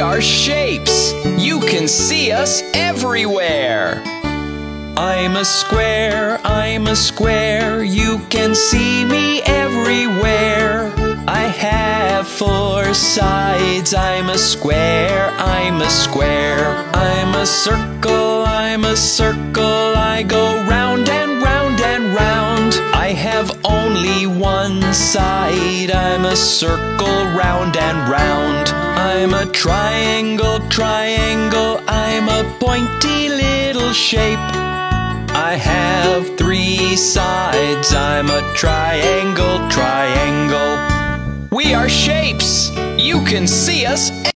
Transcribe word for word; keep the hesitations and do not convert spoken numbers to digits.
are shapes. You can see us everywhere. I'm a square, I'm a square. You can see me everywhere. I have four sides. I'm a square, I'm a square. I'm a circle, I'm a circle. I go round and round and round. I have only one side. I'm a circle, round and round. I'm a triangle, triangle. I'm a pointy little shape. I have three sides. I'm a triangle, triangle. We are shapes. You can see us